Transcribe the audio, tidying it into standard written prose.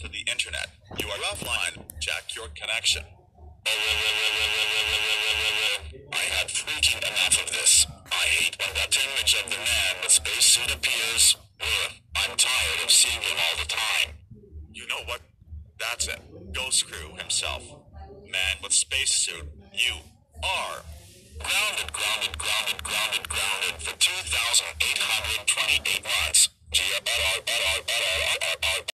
to the internet. You are offline. Check your connection. I had freaking enough of this. I hate when that image of the man with spacesuit appears. I'm tired of seeing him all the time. You know what? That's it. Ghost Crew himself. Man with spacesuit. You are grounded, grounded, grounded, grounded, grounded for 2,828 months.